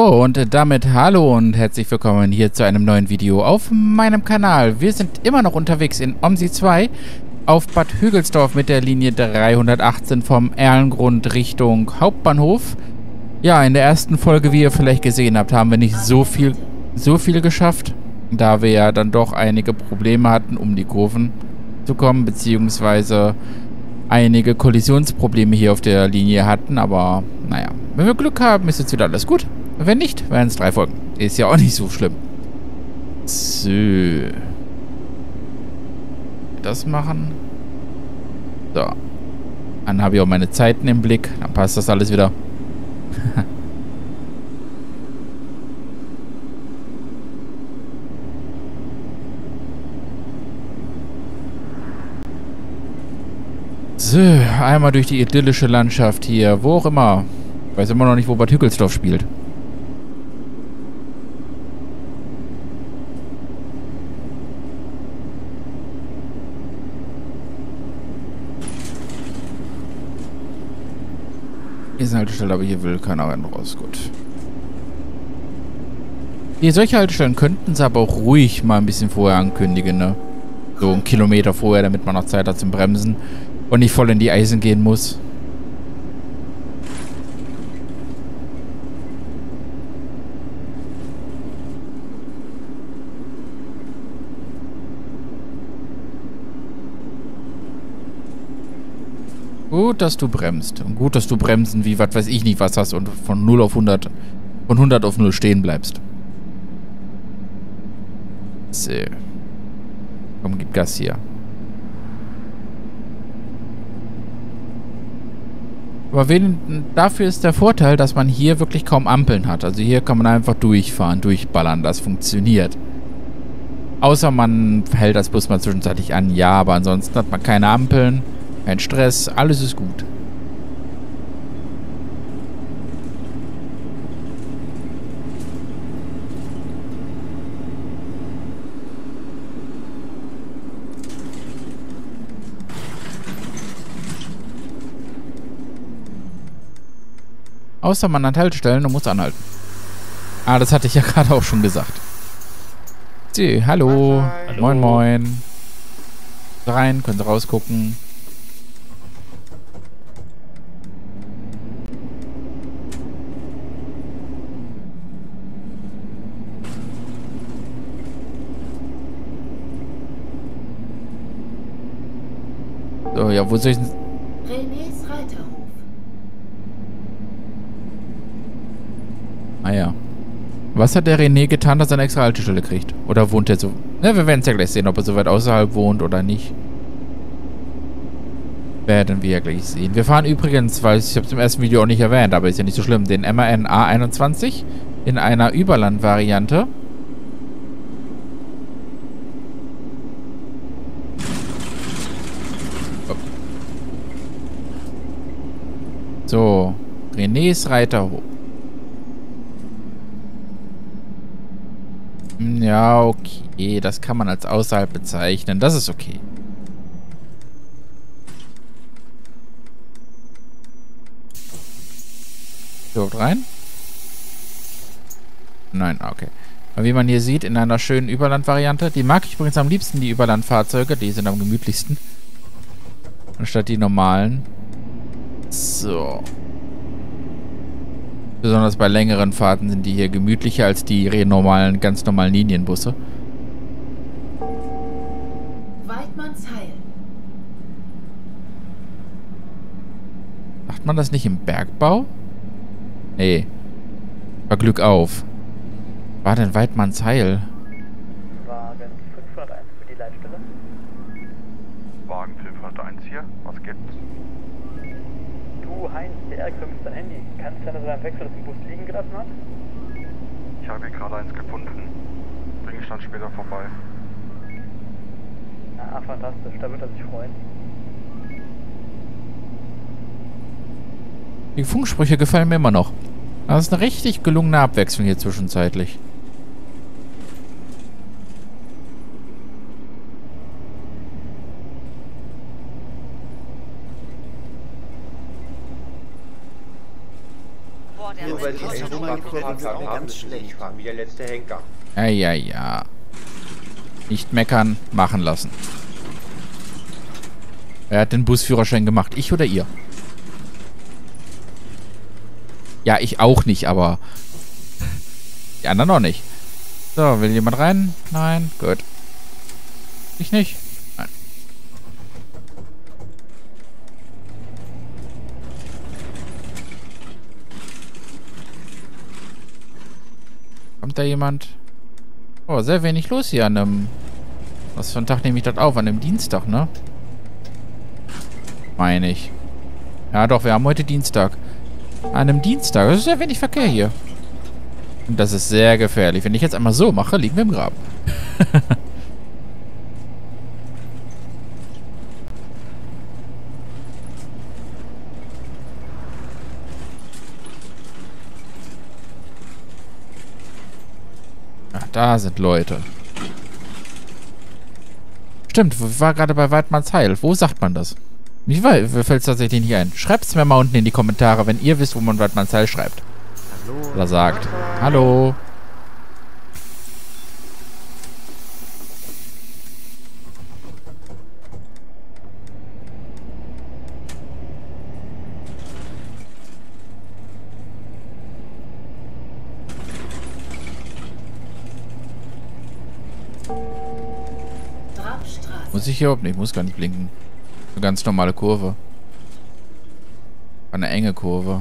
So, und damit hallo und herzlich willkommen hier zu einem neuen Video auf meinem Kanal. Wir sind immer noch unterwegs in OMSI 2 auf Bad Hügelsdorf mit der Linie 318 vom Erlengrund Richtung Hauptbahnhof. Ja, in der ersten Folge, wie ihr vielleicht gesehen habt, haben wir nicht so viel geschafft, da wir ja dann doch einige Probleme hatten, um die Kurven zu kommen, beziehungsweise einige Kollisionsprobleme hier auf der Linie hatten, aber naja, wenn wir Glück haben, ist jetzt wieder alles gut. Wenn nicht, werden es 3 Folgen. Ist ja auch nicht so schlimm. So. Das machen. So. Dann habe ich auch meine Zeiten im Blick. Dann passt das alles wieder. So, einmal durch die idyllische Landschaft hier. Wo auch immer. Ich weiß immer noch nicht, wo Bad Hügelsdorf spielt. Hier ist eine Haltestelle, aber hier will keiner rein raus. Gut. Hier, solche Haltestellen könnten sie aber auch ruhig mal ein bisschen vorher ankündigen, ne? So 1 Kilometer vorher, damit man noch Zeit hat zum Bremsen und nicht voll in die Eisen gehen muss. Gut, dass du bremst. Und gut, dass du bremsen wie, was weiß ich nicht, was hast und von 0 auf 100, von 100 auf 0 stehen bleibst. So. Komm, gib Gas hier. Aber dafür ist der Vorteil, dass man hier wirklich kaum Ampeln hat. Also hier kann man einfach durchfahren, durchballern. Das funktioniert. Außer man hält das Bus mal zwischenzeitlich an. Ja, aber ansonsten hat man keine Ampeln. Kein Stress, alles ist gut. Außer man hat Haltestellen und muss anhalten. Ah, das hatte ich ja gerade auch schon gesagt. So, hallo. Hallo. Moin, moin. Rein, können Sie rausgucken. So, ja, wo soll ich denn... Renés Reiterhof. Ah ja. Was hat der René getan, dass er eine extra Haltestelle kriegt? Oder wohnt er so... Ne, wir werden es ja gleich sehen, ob er so weit außerhalb wohnt oder nicht. Werden wir ja gleich sehen. Wir fahren übrigens, weil ich habe es im ersten Video auch nicht erwähnt, aber ist ja nicht so schlimm, den MAN A21 in einer Überland-Variante. So, Renés Reiterhof. Ja, okay, das kann man als außerhalb bezeichnen. Das ist okay. Überhaupt rein? Nein, okay. Aber wie man hier sieht, in einer schönen Überland-Variante. Die mag ich übrigens am liebsten, die Überland-Fahrzeuge. Die sind am gemütlichsten. Anstatt die normalen. So. Besonders bei längeren Fahrten sind die hier gemütlicher als die ganz normalen Linienbusse. Weidmannsheil. Macht man das nicht im Bergbau? Nee. War Glück auf. War denn Weidmannsheil? Wagen 501 für die Leitstelle. Wagen 501 hier, was gibt's? Du, Heinz, der Erik vermisst dein Handy. Kann es sein, dass er beim Wechsel das im Bus liegen gelassen hat? Ich habe hier gerade eins gefunden. Bringe ich dann später vorbei. Ah, fantastisch, da wird er sich freuen. Die Funksprüche gefallen mir immer noch. Das ist eine richtig gelungene Abwechslung hier zwischenzeitlich. Vorne Nur weil die so mal gefahren haben, müssen sie nicht fahren, wie der letzte Henker. Ja. Nicht meckern, machen lassen. Wer hat den Busführerschein gemacht? Ich oder ihr? Ja, ich auch nicht, aber die anderen auch nicht. So, will jemand rein? Nein, gut. Ich nicht? Nein. Kommt da jemand? Oh, sehr wenig los hier an einem... Was für ein Tag nehme ich das auf? An einem Dienstag, ne? Meine ich. Ja doch, wir haben heute Dienstag. An einem Dienstag. Das ist sehr wenig Verkehr hier. Und das ist sehr gefährlich. Wenn ich jetzt einmal so mache, liegen wir im Graben. Ach, da sind Leute. Stimmt, ich war gerade bei Weidmannsheil. Wo sagt man das? Mir fällt es tatsächlich nicht ein. Schreibt es mir mal unten in die Kommentare, wenn ihr wisst, wo man Weidmannsheil schreibt. Hallo. Oder sagt. Hallo. Muss ich hier überhaupt nicht? Ich muss gar nicht blinken. Eine ganz normale Kurve. Eine enge Kurve.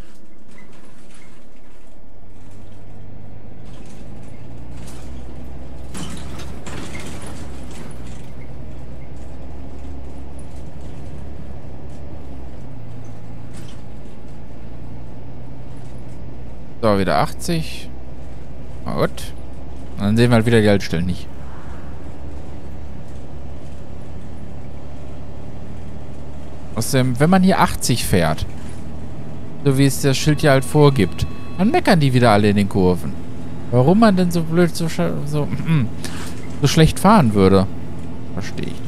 So, wieder 80. Na gut. Und dann sehen wir halt wieder die Haltestellen nicht. Außerdem, wenn man hier 80 fährt, so wie es das Schild ja halt vorgibt, dann meckern die wieder alle in den Kurven. Warum man denn so blöd, so schlecht fahren würde, verstehe ich nicht.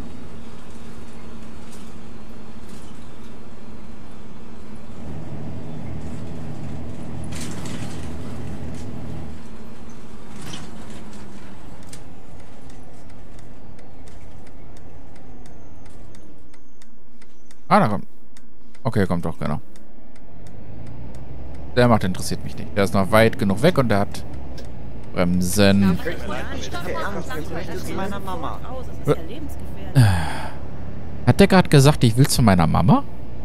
Ah, da kommt. Okay, kommt doch, genau. Der macht interessiert mich nicht. Der ist noch weit genug weg und der hat Bremsen. Hat der gerade gesagt, ich will zu meiner Mama?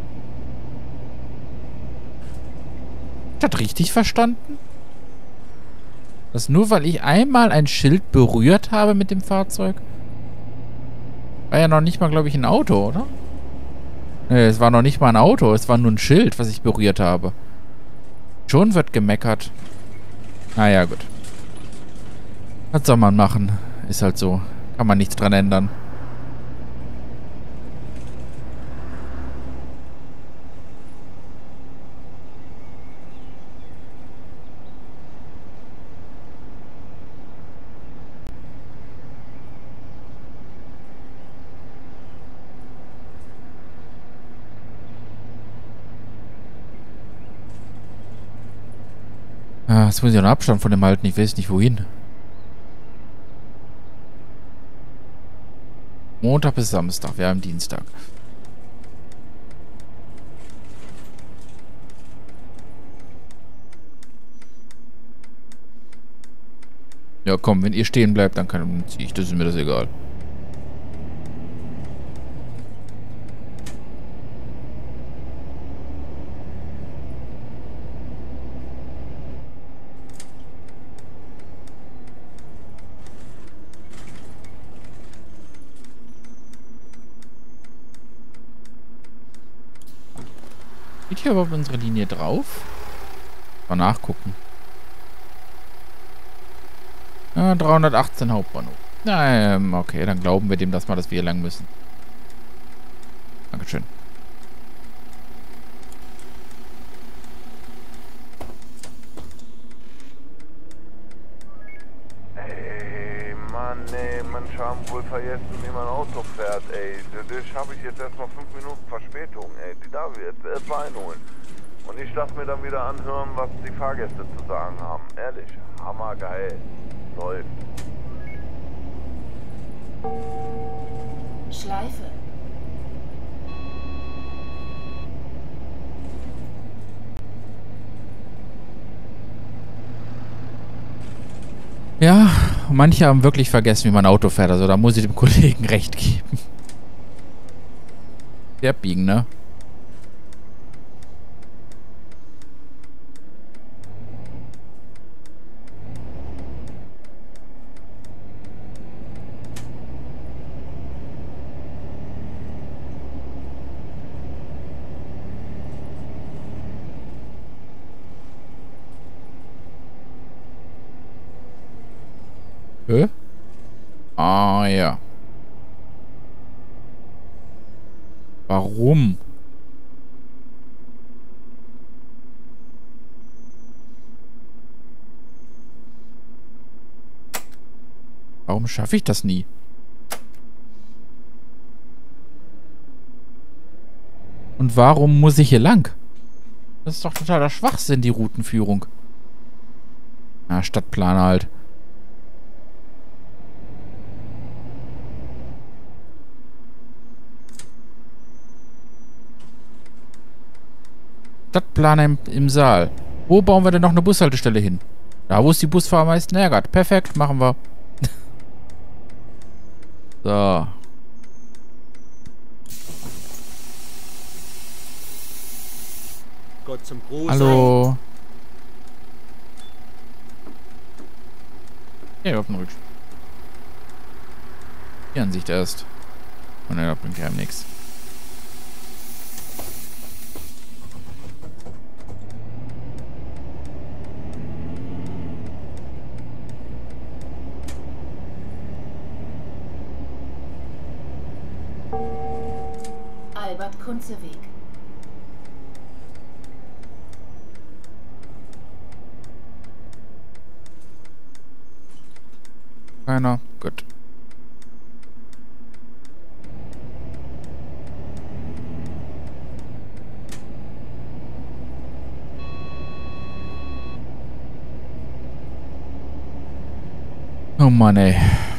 Hat das richtig verstanden? Das nur, weil ich einmal ein Schild berührt habe mit dem Fahrzeug? War ja noch nicht mal, glaube ich, ein Auto, oder? Nee, es war noch nicht mal ein Auto. Es war nur ein Schild, was ich berührt habe. Schon wird gemeckert. Naja, gut. Was soll man machen? Ist halt so. Kann man nichts dran ändern. Ah, jetzt muss ich einen Abstand von dem halten. Ich weiß nicht, wohin. Montag bis Samstag. Wir haben Dienstag. Ja, komm, wenn ihr stehen bleibt, dann ziehe ich. Das ist mir das egal. Steht hier überhaupt unsere Linie drauf? Mal nachgucken. Ja, 318 Hauptbahnhof. Okay, dann glauben wir dem das mal, dass wir hier lang müssen. Dankeschön. Ey, Mann, manche haben wohl vergessen, wie man Auto fährt, ey. Das habe ich jetzt erstmal 5 Minuten Verspätung, ey. Die darf ich jetzt erst einholen. Und ich lasse mir dann wieder anhören, was die Fahrgäste zu sagen haben. Ehrlich, hammergeil. Läuft. Schleife. Ja, manche haben wirklich vergessen, wie man Auto fährt. Also da muss ich dem Kollegen recht geben. Sehr biegen, ne? Hä? Ah, ja. Warum? Warum schaffe ich das nie? Und warum muss ich hier lang? Das ist doch totaler Schwachsinn, die Routenführung. Na, Stadtplaner halt. Stadtplaner im Saal. Wo bauen wir denn noch eine Bushaltestelle hin? Da, wo es die Busfahrer am meisten ärgert. Perfekt, machen wir. So. Gott zum Großen. Hallo. Ja, auf den Rückspiel. Die Ansicht erst. Und dann bringt ja nichts. Albert-Kunze-Weg. Keiner. Gut. Oh Mann, ey.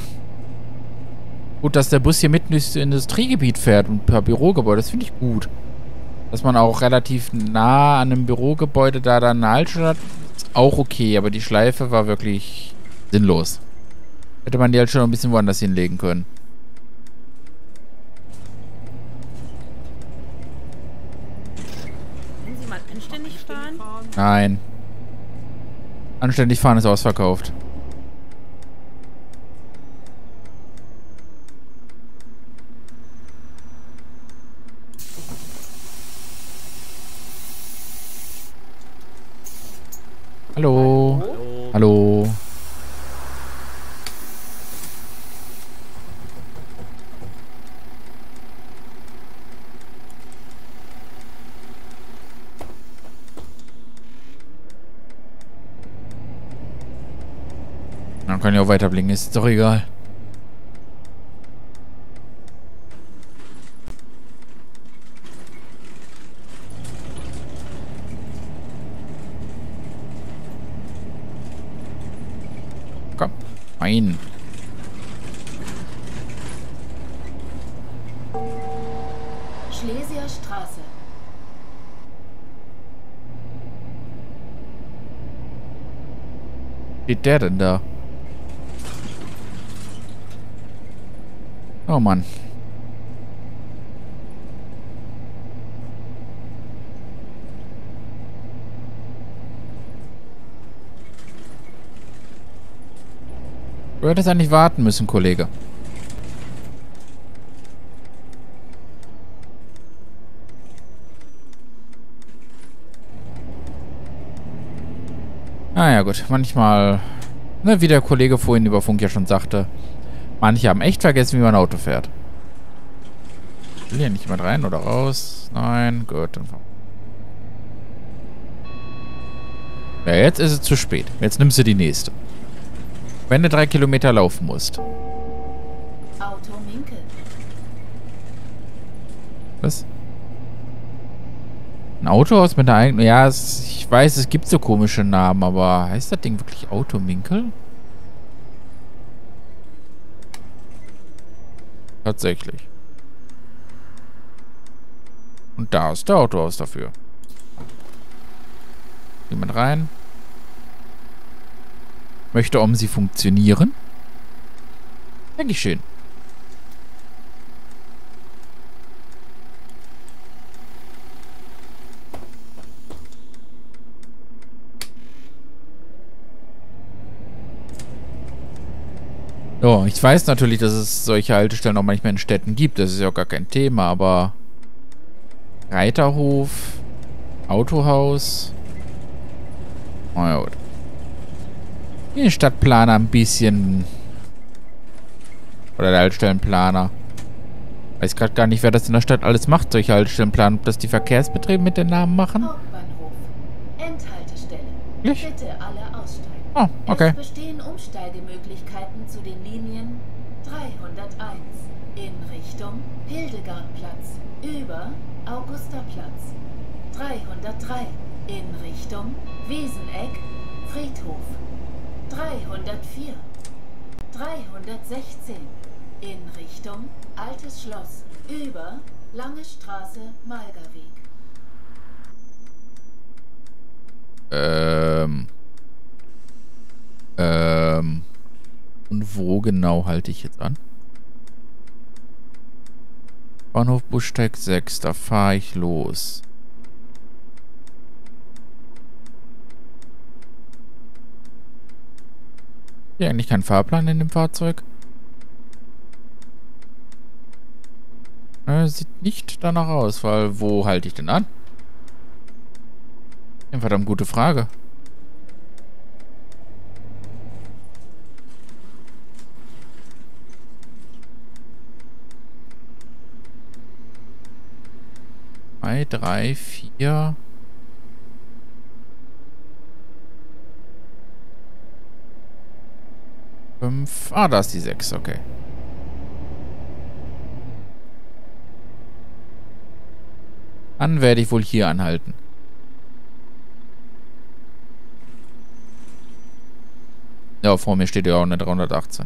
Gut, dass der Bus hier mitten ins Industriegebiet fährt und per Bürogebäude. Das finde ich gut. Dass man auch relativ nah an einem Bürogebäude da dann eine Haltestelle hat, ist auch okay. Aber die Schleife war wirklich sinnlos. Hätte man die halt schon ein bisschen woanders hinlegen können. Können Sie mal anständig fahren? Nein. Anständig fahren ist ausverkauft. Hallo. Hallo. Hallo. Man kann ja auch weiterblinken, ist doch egal. Komm, rein. Schlesier Straße. Steht der denn da? Oh Mann. Du hättest eigentlich warten müssen, Kollege. Ah ja gut, manchmal, ne, wie der Kollege vorhin über Funk ja schon sagte, manche haben echt vergessen, wie man Auto fährt. Will hier nicht jemand rein oder raus? Nein, gut, dann fahren wir. Ja, jetzt ist es zu spät. Jetzt nimmst du die nächste. Wenn du 3 Kilometer laufen musst. Auto Minke. Was? Ein Autohaus mit einer eigenen... Ja, ich weiß, es gibt so komische Namen, aber heißt das Ding wirklich Autominkel? Tatsächlich. Und da ist der Autohaus dafür. Jemand rein. Möchte OMSI funktionieren? Denke ich schön. Ja, ich weiß natürlich, dass es solche Haltestellen auch manchmal in Städten gibt. Das ist ja auch gar kein Thema, aber Reiterhof, Autohaus. Oh ja, gut. Den Stadtplaner ein bisschen. Oder der Haltestellenplaner. Weiß gerade gar nicht, wer das in der Stadt alles macht, solche Haltestellenplaner. Ob das die Verkehrsbetriebe mit den Namen machen? Hauptbahnhof. Endhaltestelle. Wirklich? Bitte alle aussteigen. Oh, okay. Es bestehen Umsteigemöglichkeiten zu den Linien 301 in Richtung Hildegardplatz über Augusterplatz, 303 in Richtung Weseneck, Friedhof, 304, 316 in Richtung Altes Schloss über Lange Straße, Malgerweg. Und wo genau halte ich jetzt an? Bahnhof Buschsteig 6, da fahre ich los. Hier eigentlich kein Fahrplan in dem Fahrzeug? Sieht nicht danach aus, weil wo halte ich denn an? Eine verdammt gute Frage. Drei, 4. Fünf. Ah, da ist die 6, okay. Dann werde ich wohl hier anhalten. Ja, vor mir steht ja auch eine 318.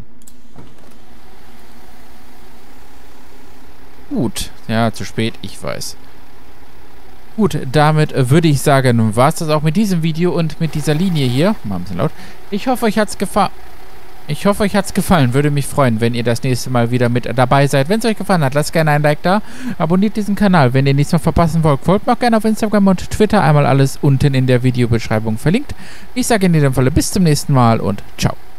Gut. Ja, zu spät, ich weiß. Gut, damit würde ich sagen, war es das auch mit diesem Video und mit dieser Linie hier. Mal ein bisschen laut. Ich hoffe, euch hat's gefallen. Würde mich freuen, wenn ihr das nächste Mal wieder mit dabei seid. Wenn es euch gefallen hat, lasst gerne ein Like da. Abonniert diesen Kanal, wenn ihr nichts mehr verpassen wollt. Folgt mir auch gerne auf Instagram und Twitter. Einmal alles unten in der Videobeschreibung verlinkt. Ich sage in jedem Falle bis zum nächsten Mal und ciao.